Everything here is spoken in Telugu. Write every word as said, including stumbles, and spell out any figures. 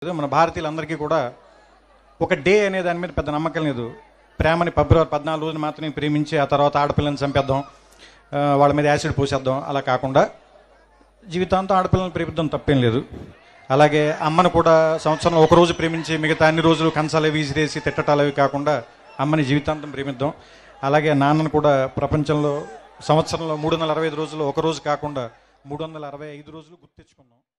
మన భారతీయులందరికీ కూడా ఒక డే అనే దాని మీద పెద్ద నమ్మకం లేదు. ప్రేమని ఫిబ్రవరి పద్నాలుగు రోజున మాత్రమే ప్రేమించి ఆ తర్వాత ఆడపిల్లని చంపేద్దాం, వాళ్ళ మీద యాసిడ్ పూసేద్దాం, అలా కాకుండా జీవితాంతం ఆడపిల్లని ప్రేమిద్దాం, తప్పేం లేదు. అలాగే అమ్మను కూడా సంవత్సరంలో ఒక రోజు ప్రేమించి మిగతా అన్ని రోజులు కంచాలు అవి విసిరేసి తిట్టటాలు అవి కాకుండా అమ్మని జీవితాంతం ప్రేమిద్దాం. అలాగే నాన్నను కూడా ప్రపంచంలో సంవత్సరంలో మూడు వందల అరవై ఐదు రోజులు ఒక రోజు కాకుండా మూడు వందల అరవై ఐదు రోజులు గుర్తించుకుందాం.